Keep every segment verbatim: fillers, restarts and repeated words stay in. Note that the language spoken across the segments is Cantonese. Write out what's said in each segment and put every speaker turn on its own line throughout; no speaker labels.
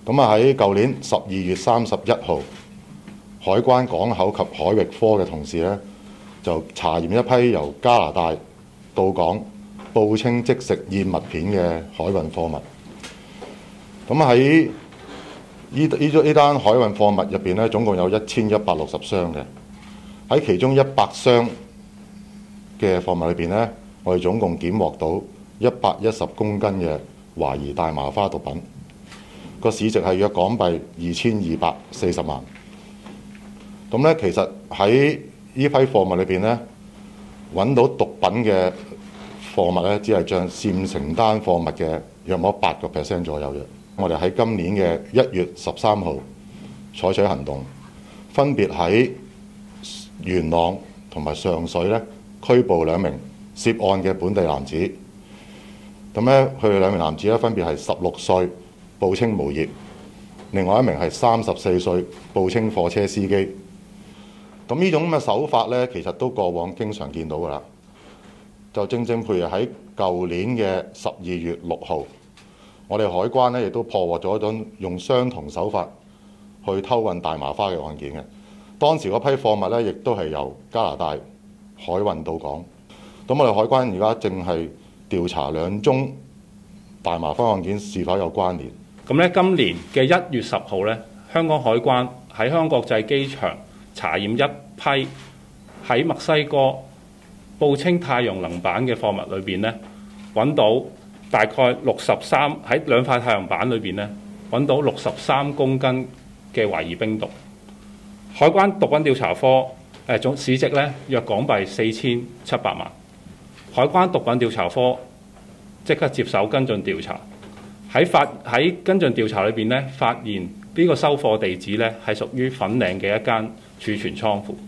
咁啊喺舊年十二月三十一號，海關港口及海域科嘅同事咧就查驗一批由加拿大到港報稱即食燕麥片嘅海運貨物。咁喺呢呢呢單海運貨物入邊咧，總共有一千一百六十箱嘅。喺其中一百箱嘅貨物裏邊咧，我哋總共檢獲到一百一十公斤嘅懷疑大麻花毒品，個市值係約港幣二千二百四十萬。咁咧，其實喺呢批貨物裏邊咧，揾到毒品嘅貨物咧，只係佔佔成單貨物嘅約莫八個 percent 左右嘅。我哋喺今年嘅一月十三號採取行動，分別喺元朗同埋上水咧拘捕兩名涉案嘅本地男子。咁咧，佢哋兩名男子咧分別係十六歲，報稱無業；另外一名係三十四歲，報稱貨車司機。咁呢種咁嘅手法咧，其實都過往經常見到㗎啦。就正正譬如喺舊年嘅十二月六號，我哋海關咧亦都破獲咗一種用相同手法去偷運大麻花嘅案件嘅。當時嗰批貨物咧，亦都係由加拿大海運到港。咁我哋海關而家正係調查兩宗大麻花案件是否有關聯。
咁咧，今年嘅一月十號咧，香港海關喺香港國際機場查驗一批喺墨西哥報稱太陽能板嘅貨物裏邊咧，揾到大概六十三喺兩塊太陽板裏邊咧，揾到六十三公斤嘅懷疑冰毒。海關毒品調查科誒總市值咧約港幣四千七百萬。海關毒品調查科即刻接手跟進調查，喺發喺跟進調查裏邊咧，發現呢個收貨地址咧係屬於粉嶺嘅一間儲存倉庫。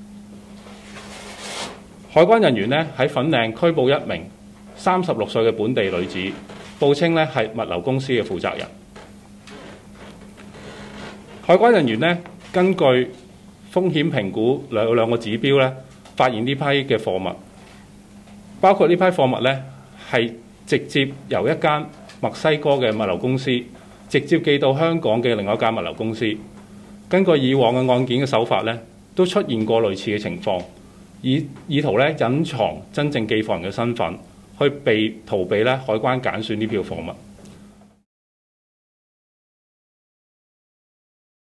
海關人員咧喺粉嶺拘捕一名三十六歲嘅本地女子，報稱咧係物流公司嘅負責人。海關人員咧根據風險評估兩兩個指標咧，發現呢批嘅貨物，包括呢批貨物咧係直接由一間墨西哥嘅物流公司直接寄到香港嘅另外一間物流公司。根據以往嘅案件嘅手法咧，都出現過類似嘅情況，以意圖咧隱藏真正寄貨人嘅身份，去避逃避咧海關揀選呢票貨物。